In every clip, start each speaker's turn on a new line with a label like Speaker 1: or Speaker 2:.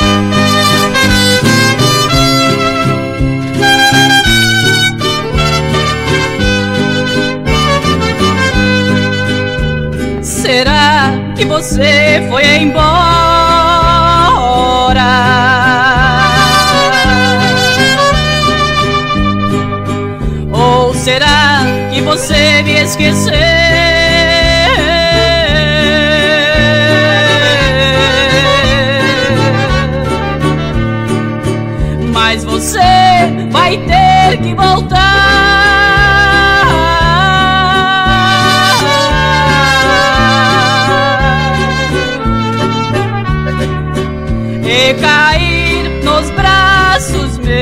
Speaker 1: Será que você foi embora? Ou será que você me esqueceu? Mas você vai ter que voltar e cair nos braços meus.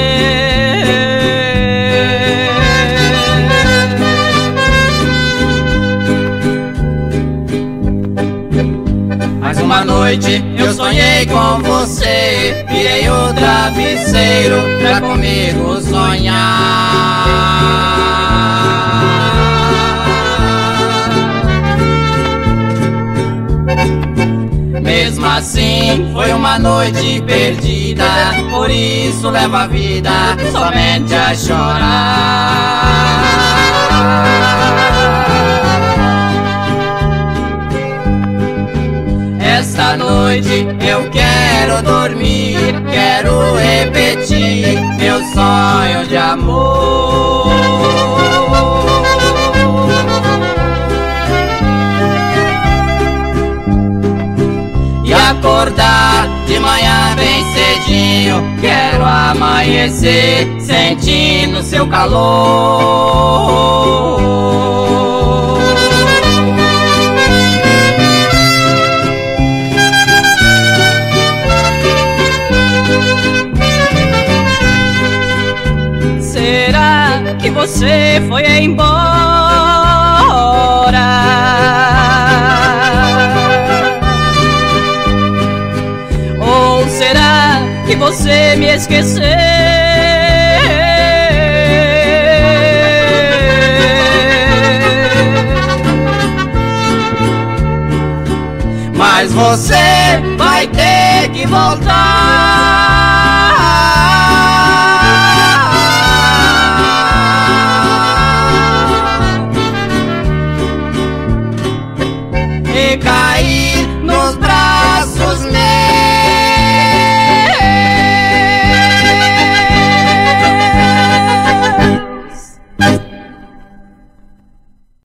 Speaker 2: Mais uma noite eu sonhei com você, virei o travesseiro pra comigo sonhar. Mesmo assim foi uma noite perdida, por isso levo a vida somente a chorar. Esta noite eu quero dormir, quero repetir meu sonho de amor. E acordar de manhã bem cedinho, quero amanhecer sentindo seu calor.
Speaker 1: Será que você foi embora? Ou será que você me esqueceu?
Speaker 2: Mas você vai ter que voltar